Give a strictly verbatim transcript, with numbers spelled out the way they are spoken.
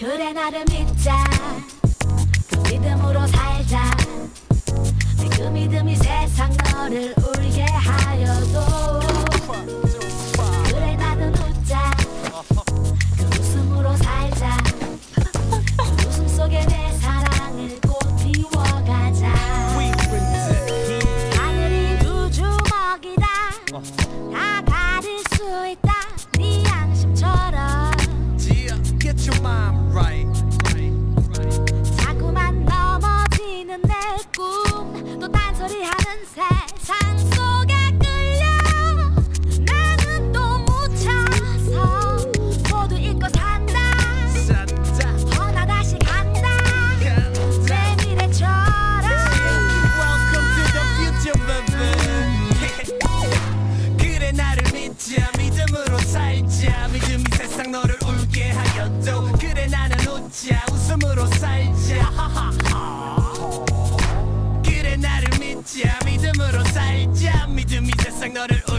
그래 나를 믿자. 그 믿음으로 살자. 그 믿음이 세상 너를 울게 하여도 그래 나는 웃자. 그 웃음으로 살자. 그 웃음 속에 내 사랑을 꽃피워가자. 하늘이 두 주먹이다. 다 가릴 수 있다. 네 양심처럼. Get your mind right. 자꾸만 넘어지는 내 꿈, 또 딴소리하는 세상 속에 끌려 나는 또 묻혀서 모두 잊고 산다. 허나 다시 간다. 내 미래처럼. Welcome to the future, baby. 그래 나를 믿자. 믿음으로 살자. 믿음이 세상 너를 울게 하여도 그래 나는 웃자. 웃음으로 살자. 그래 나를 믿자. 믿음으로 살자. 믿음이 세상 너를